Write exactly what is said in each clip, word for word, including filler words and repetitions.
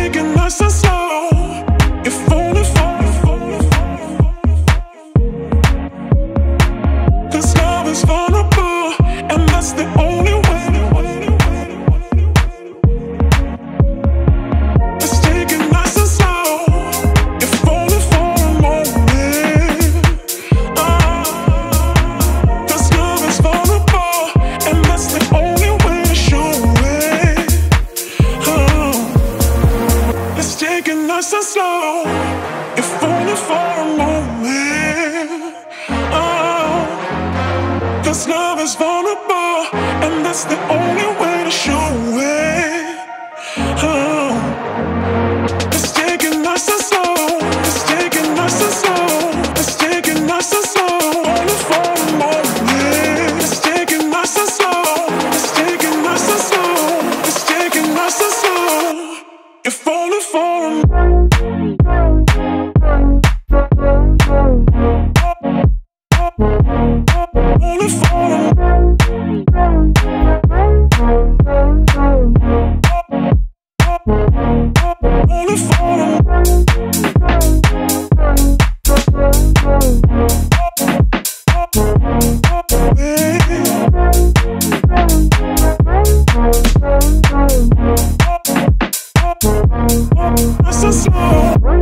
taking nice and slow. If only for, cause love is vulnerable, and that's the only way. Let's take it nice and slow. If only for a moment. Oh, cause love is vulnerable, and that's the only way to show it. Oh, let's take it nice and slow. If only for a moment. Oh, cause love is vulnerable, and that's the only way to show it. Oh, let's take it nice and slow. Let's take it nice and slow. Let's take it nice and slow. Only for a moment. Let's take it nice and slow. Let's take it nice and slow. Let's take it nice and slow. If only for a moment. Only for a only for a nice and slow.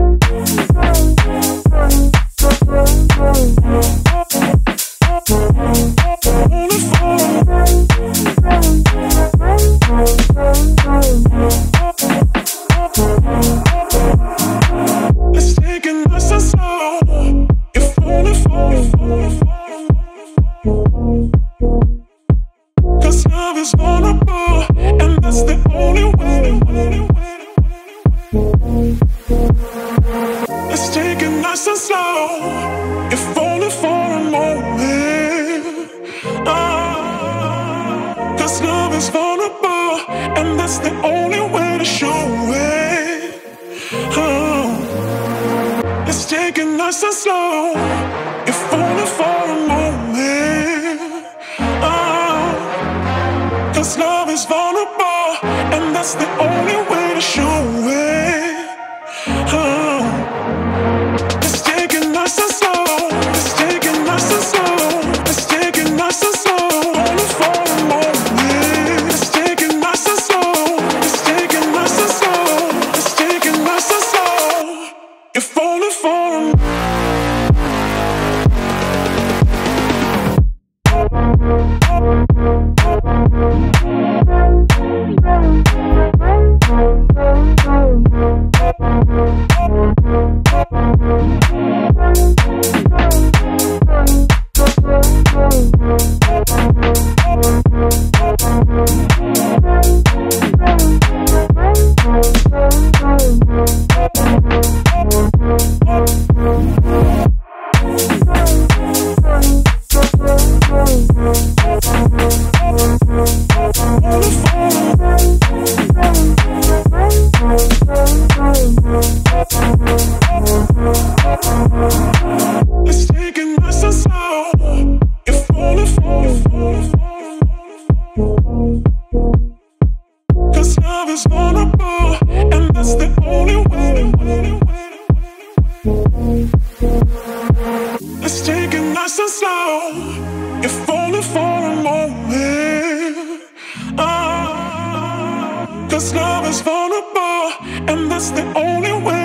Only for let's take it nice and slow. If only for, cause love is vulnerable, and that's the only way. Let's take it nice and slow. If only for a moment. Oh, cause love is vulnerable, and that's the only way to show it. Oh, let's take it nice and slow. If only for a moment. Oh, cause love is vulnerable, and that's the only way to show it. Oh, let's take it nice and slow. Let's take it nice and slow. Let's take it nice and slow. Only for a moment. Let's take it nice and slow. Let's take it nice and slow. Let's take it nice and slow. If only for a moment. Let's take it nice and slow. If only for, cause love is vulnerable, and that's the only way. Let's take it nice and slow. If only for a moment. Oh, cause love is vulnerable, and that's the only way.